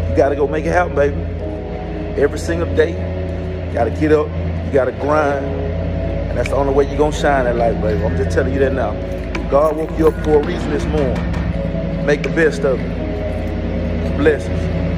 You gotta go make it happen, baby. Every single day, you gotta get up, you gotta grind, and that's the only way you're gonna shine in life, baby. I'm just telling you that now. God woke you up for a reason this morning. Make the best of it. Blessings.